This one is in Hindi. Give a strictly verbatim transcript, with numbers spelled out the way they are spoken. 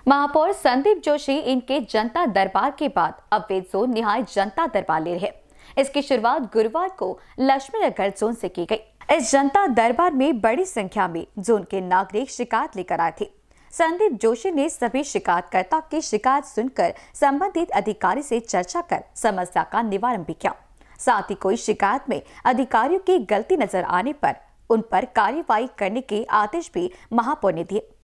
महापौर संदीप जोशी इनके जनता दरबार के बाद अब वे जोन निहाय जनता दरबार ले रहे। इसकी शुरुआत गुरुवार को लक्ष्मी नगर जोन से की गई। इस जनता दरबार में बड़ी संख्या में जोन के नागरिक शिकायत लेकर आए थे। संदीप जोशी ने सभी शिकायतकर्ताओं की शिकायत सुनकर संबंधित अधिकारी से चर्चा कर समस्या का निवारण भी किया। साथ ही कोई शिकायत में अधिकारियों की गलती नजर आने पर उन पर कार्यवाही करने के आदेश भी महापौर ने दिए।